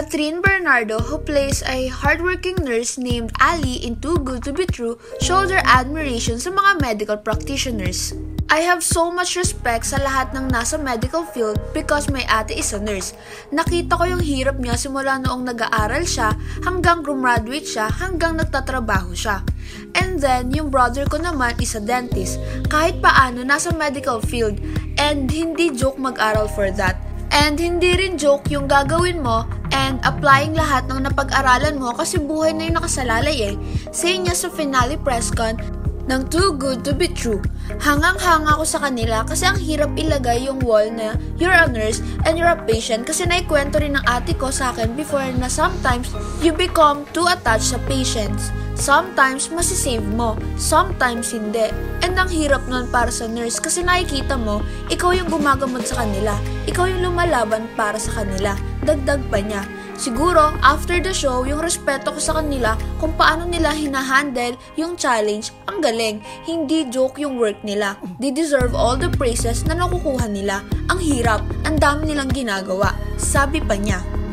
Catherine Bernardo, who plays a hardworking nurse named Ali in Too Good to Be True, showed her admiration sa mga medical practitioners. I have so much respect sa lahat ng nasa medical field because my ate is a nurse. Nakita ko yung hirap niya simula noong nag-aaral siya hanggang graduate siya hanggang nagtatrabaho siya. And then, yung brother ko naman is a dentist. Kahit paano nasa medical field and hindi joke mag-aral for that. And hindi rin joke yung gagawin mo and applying lahat ng napag-aralan mo kasi buhay na yung nakasalalay eh. Say niya sa finale press con ng Too Good to Be True. Hangang-hanga ako sa kanila kasi ang hirap ilagay yung wall na you're a nurse and you're a patient kasi naikwento rin ng ate ko sa akin before na sometimes you become too attached sa patients. Sometimes masisave mo, sometimes hindi. And ang hirap nun para sa nurse kasi nakikita mo, ikaw yung gumagamot sa kanila, ikaw yung lumalaban para sa kanila. Dagdag pa niya. Siguro, after the show, yung respeto ko sa kanila kung paano nila hinahandle yung challenge, ang galing. Hindi joke yung work nila. They deserve all the praises na nakukuha nila. Ang hirap, ang dami nilang ginagawa. Sabi pa niya.